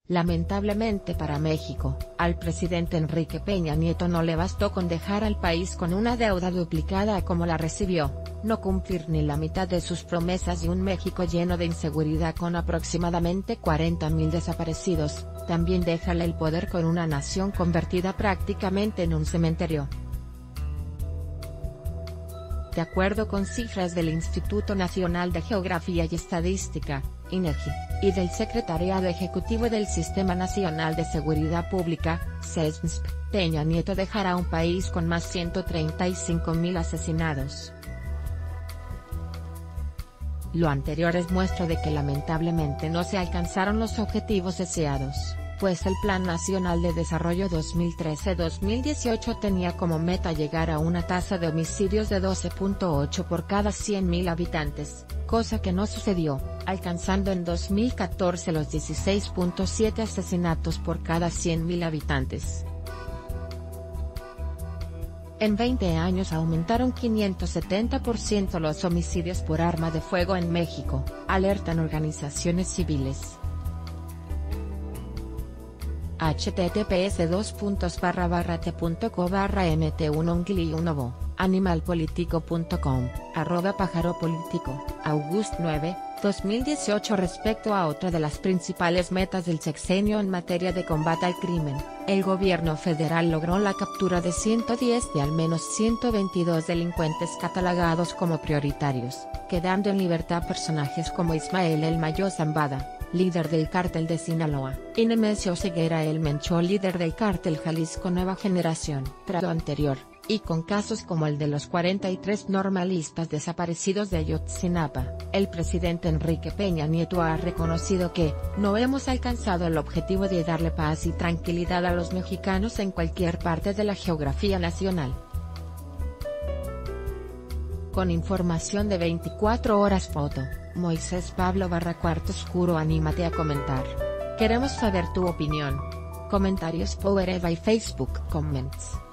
Lamentablemente para México, al presidente Enrique Peña Nieto no le bastó con dejar al país con una deuda duplicada a como la recibió, no cumplir ni la mitad de sus promesas y un México lleno de inseguridad con aproximadamente 40.000 desaparecidos, también déjale el poder con una nación convertida prácticamente en un cementerio. De acuerdo con cifras del Instituto Nacional de Geografía y Estadística, INEGI, y del Secretariado Ejecutivo del Sistema Nacional de Seguridad Pública, SESNSP, Peña Nieto dejará un país con más 135.000 asesinados. Lo anterior es muestra de que lamentablemente no se alcanzaron los objetivos deseados, pues el Plan Nacional de Desarrollo 2013-2018 tenía como meta llegar a una tasa de homicidios de 12.8 por cada 100.000 habitantes, cosa que no sucedió, alcanzando en 2014 los 16.7 asesinatos por cada 100.000 habitantes. En 20 años aumentaron 570% los homicidios por arma de fuego en México, alertan organizaciones civiles. https://t.co/mt1ngliunovo, animalpolitico.com, @pajaropolítico, August 9, 2018. Respecto a otra de las principales metas del sexenio en materia de combate al crimen, el gobierno federal logró la captura de 110 de al menos 122 delincuentes catalogados como prioritarios, quedando en libertad personajes como Ismael El Mayo Zambada, líder del cártel de Sinaloa, y Nemesio Ceguera El Mencho, líder del cártel Jalisco Nueva Generación. Tras lo anterior, y con casos como el de los 43 normalistas desaparecidos de Ayotzinapa, el presidente Enrique Peña Nieto ha reconocido que no hemos alcanzado el objetivo de darle paz y tranquilidad a los mexicanos en cualquier parte de la geografía nacional. Con información de 24 horas. Foto, Moisés Pablo _Oscuro. Anímate a comentar. Queremos saber tu opinión. Comentarios Power Eva y Facebook Comments.